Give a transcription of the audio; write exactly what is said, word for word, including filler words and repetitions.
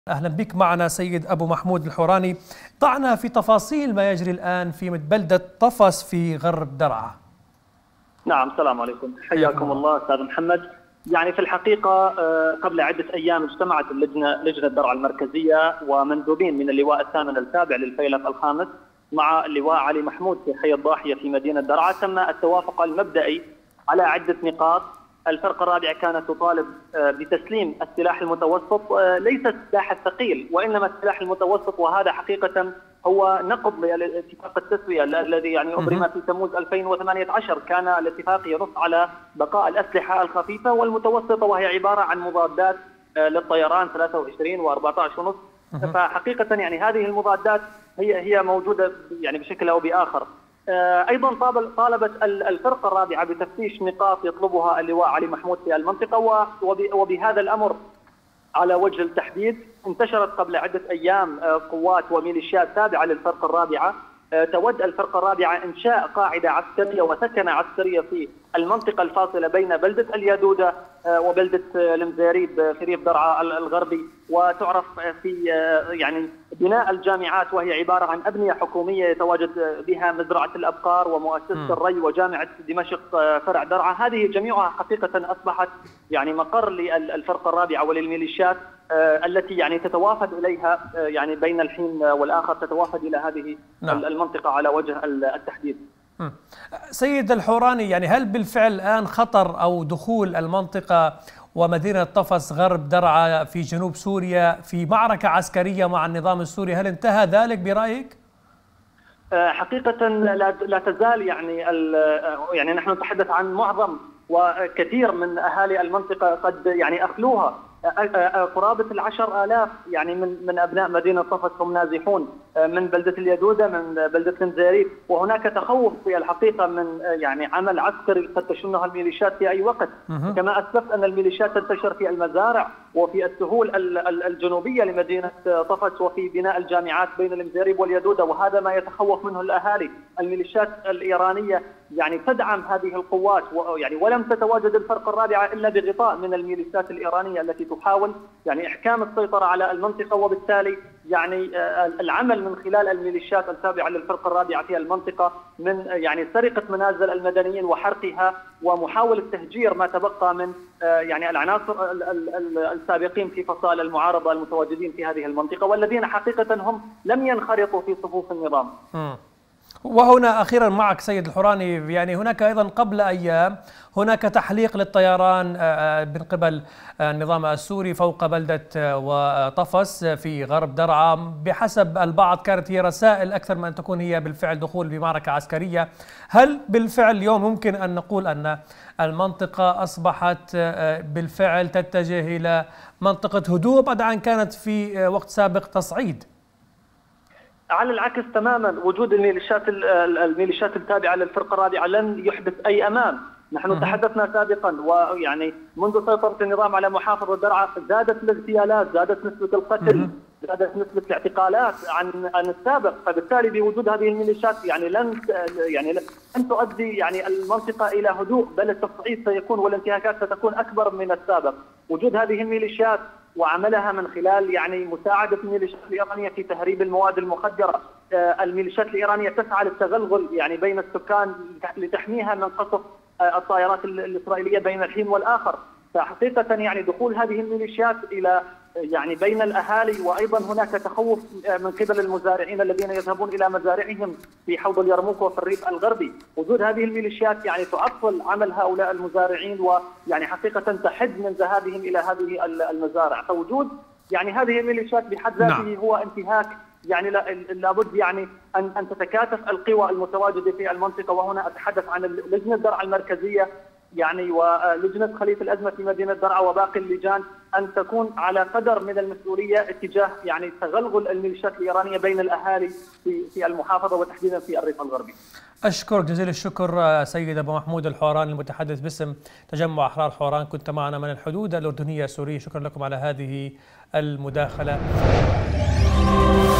أهلا بك معنا سيد أبو محمود الحوراني. ضعنا في تفاصيل ما يجري الآن في بلدة طفس في غرب درعا. نعم، السلام عليكم، حياكم الله أستاذ محمد. يعني في الحقيقة قبل عدة أيام اجتمعت اللجنة لجنة درعا المركزية ومندوبين من اللواء الثامن التابع للفيلق الخامس مع اللواء علي محمود في حي الضاحية في مدينة درعا. تم التوافق المبدئي على عدة نقاط. الفرقة الرابعة كانت تطالب بتسليم السلاح المتوسط، ليس السلاح الثقيل وإنما السلاح المتوسط، وهذا حقيقة هو نقض لاتفاق التسوية الذي يعني أبرم في تموز ألفين وثمانية عشر. كان الاتفاق ينص على بقاء الأسلحة الخفيفة والمتوسطة، وهي عبارة عن مضادات للطيران ثلاثة وعشرين وأربعة عشر ونصف. فحقيقة يعني هذه المضادات هي هي موجودة يعني بشكل أو بآخر. أيضا طالبت الفرقة الرابعة بتفتيش نقاط يطلبها اللواء علي محمود في المنطقة، وبهذا الأمر على وجه التحديد انتشرت قبل عدة أيام قوات وميليشيات تابعة للفرقة الرابعة. تود الفرقة الرابعة إنشاء قاعدة عسكرية وسكنة عسكرية في المنطقة الفاصلة بين بلدة اليدودة وبلدة المزاريب في ريف درعا الغربي، وتعرف في يعني بناء الجامعات، وهي عبارة عن أبنية حكومية يتواجد بها مزرعة الأبقار ومؤسسة الري وجامعة دمشق فرع درعا. هذه جميعها حقيقة أصبحت يعني مقر للفرقة الرابعة وللميليشيات التي يعني تتوافد إليها يعني بين الحين والآخر، تتوافد إلى هذه نعم. المنطقة على وجه التحديد. سيد الحوراني، يعني هل بالفعل الآن خطر أو دخول المنطقة ومدينة طفس غرب درعا في جنوب سوريا في معركة عسكرية مع النظام السوري، هل انتهى ذلك برأيك؟ حقيقة لا تزال يعني يعني نحن نتحدث عن معظم وكثير من أهالي المنطقة قد يعني أخلوها. قرابة العشر آلاف يعني من من أبناء مدينة طفس هم نازحون من بلدة اليدودة، من بلدة المزاريب، وهناك تخوف في الحقيقة من يعني عمل عسكري قد تشنها الميليشيات في أي وقت. كما أسلفت أن الميليشيات تنتشر في المزارع وفي السهول الجنوبية لمدينة طفس وفي بناء الجامعات بين المزاريب واليدودة، وهذا ما يتخوف منه الأهالي. الميليشيات الإيرانية يعني تدعم هذه القوات، ويعني ولم تتواجد الفرقة الرابعة إلا بغطاء من الميليشيات الإيرانية التي تحاول يعني إحكام السيطرة على المنطقة، وبالتالي يعني العمل من خلال الميليشيات التابعة للفرقة الرابعة في المنطقة من يعني سرقة منازل المدنيين وحرقها ومحاولة تهجير ما تبقى من يعني العناصر السابقين في فصائل المعارضة المتواجدين في هذه المنطقة، والذين حقيقة هم لم ينخرطوا في صفوف النظام. م. وهنا أخيرا معك سيد الحوراني، يعني هناك أيضا قبل أيام هناك تحليق للطيران من قبل النظام السوري فوق بلدة وطفس في غرب درعا. بحسب البعض كانت هي رسائل أكثر من أن تكون هي بالفعل دخول بمعركة عسكرية. هل بالفعل اليوم ممكن أن نقول أن المنطقة أصبحت بالفعل تتجه إلى منطقة هدوء بعد أن كانت في وقت سابق تصعيد؟ على العكس تماما، وجود الميليشيات الميليشيات التابعه للفرقه الرابعه لن يحدث اي امان. نحن تحدثنا سابقا، ويعني منذ سيطره النظام على محافظه درعا زادت الاغتيالات، زادت نسبه القتل، زادت نسبه الاعتقالات عن عن السابق. فبالتالي بوجود هذه الميليشيات يعني لن يعني لن تؤدي يعني المنطقه الى هدوء، بل التصعيد سيكون والانتهاكات ستكون اكبر من السابق. وجود هذه الميليشيات وعملها من خلال يعني مساعدة الميليشيات الإيرانية في تهريب المواد المخدرة. الميليشيات الإيرانية تسعى للتغلغل يعني بين السكان لتحميها من قصف الطائرات الإسرائيلية بين الحين والآخر. فحقيقة يعني دخول هذه الميليشيات إلى يعني بين الأهالي، وأيضا هناك تخوف من قبل المزارعين الذين يذهبون إلى مزارعهم في حوض اليرموك وفي الريف الغربي. وجود هذه الميليشيات يعني تعطل عمل هؤلاء المزارعين، ويعني حقيقة تحد من ذهابهم إلى هذه المزارع. فوجود يعني هذه الميليشيات بحد ذاته نعم. هو انتهاك. يعني لابد يعني أن أن تتكاتف القوى المتواجدة في المنطقة، وهنا أتحدث عن لجنة درعا المركزية يعني ولجنة خليفة الأزمة في مدينة درعا وباقي اللجان، أن تكون على قدر من المسؤولية اتجاه يعني تغلغل الميليشيات الإيرانية بين الأهالي في في المحافظة وتحديدا في الريف الغربي. أشكرك جزيل الشكر سيد أبو محمود الحوراني المتحدث باسم تجمع أحرار حوران، كنت معنا من الحدود الأردنية السورية. شكرا لكم على هذه المداخلة.